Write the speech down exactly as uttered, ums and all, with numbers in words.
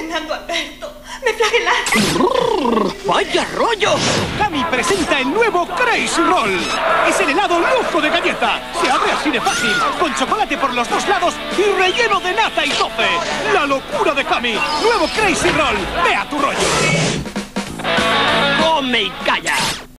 Fernando Alberto, me flagelaste. ¡Vaya rollo! Cami presenta el nuevo Crazy Roll. Es el helado lujo de galleta. Se abre así de fácil, con chocolate por los dos lados y relleno de nata y tofe. ¡La locura de Cami! Nuevo Crazy Roll. ¡Ve a tu rollo! ¡Come y calla!